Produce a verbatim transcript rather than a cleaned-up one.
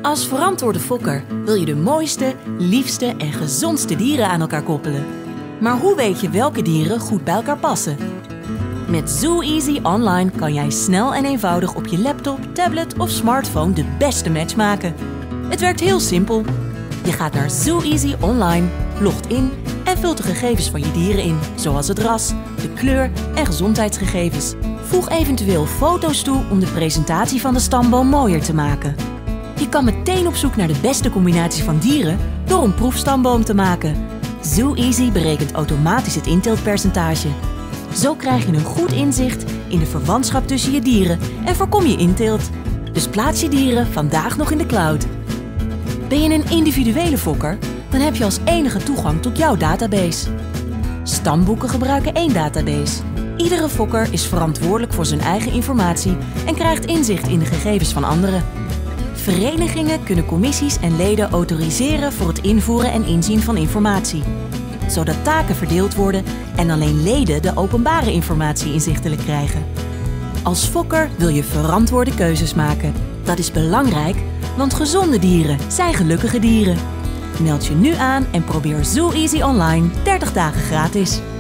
Als verantwoorde fokker wil je de mooiste, liefste en gezondste dieren aan elkaar koppelen. Maar hoe weet je welke dieren goed bij elkaar passen? Met ZooEasy Online kan jij snel en eenvoudig op je laptop, tablet of smartphone de beste match maken. Het werkt heel simpel. Je gaat naar ZooEasy Online, logt in en vult de gegevens van je dieren in, zoals het ras, de kleur en gezondheidsgegevens. Voeg eventueel foto's toe om de presentatie van de stamboom mooier te maken. Je kan meteen op zoek naar de beste combinatie van dieren door een proefstamboom te maken. ZooEasy berekent automatisch het inteeltpercentage. Zo krijg je een goed inzicht in de verwantschap tussen je dieren en voorkom je inteelt. Dus plaats je dieren vandaag nog in de cloud. Ben je een individuele fokker, dan heb je als enige toegang tot jouw database. Stamboeken gebruiken één database. Iedere fokker is verantwoordelijk voor zijn eigen informatie en krijgt inzicht in de gegevens van anderen. Verenigingen kunnen commissies en leden autoriseren voor het invoeren en inzien van informatie, zodat taken verdeeld worden en alleen leden de openbare informatie inzichtelijk krijgen. Als fokker wil je verantwoorde keuzes maken. Dat is belangrijk, want gezonde dieren zijn gelukkige dieren. Meld je nu aan en probeer ZooEasy Online dertig dagen gratis.